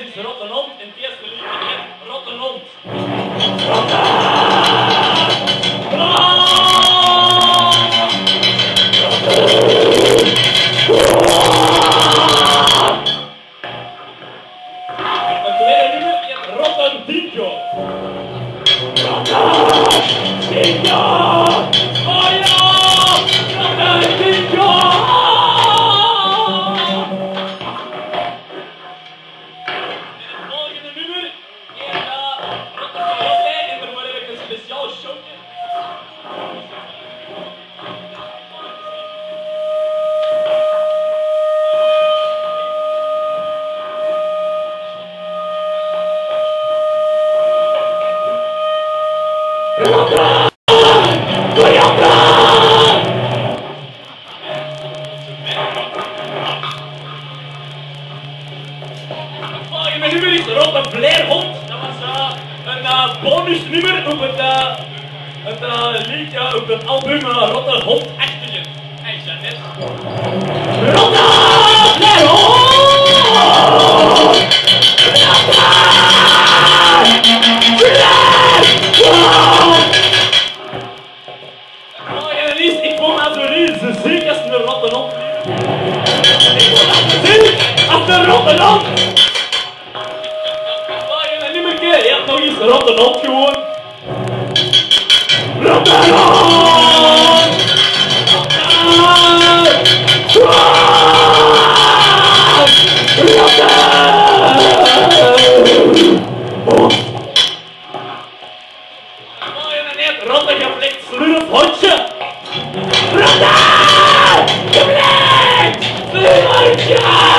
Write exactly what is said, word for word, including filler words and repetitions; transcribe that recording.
is Rottenhond en het eerste liedje is Rottenhond. Het tweede nummer is Rottendinho. Rottendinho! Oh ja! Rottendinho! Het nummer is Rotte Blairhond. Dat was uh, een uh, bonusnummer op het, uh, het uh, liedje op het album uh, Rotte Hond achttien. Hey, Jeannette. Rotte Blairhond! Oh, ja, dat is, ik vond dat zo niet zo ziek als een rotte hond. Ik vond dat zo ziek als een rotte hond. Je hebt nog eens Rottenhond gewoon. Rottenhond! Rottenhond! Oh, je net rotte gevlekt slurf hondje. Rotte! Gevlekt! Slurf hondje!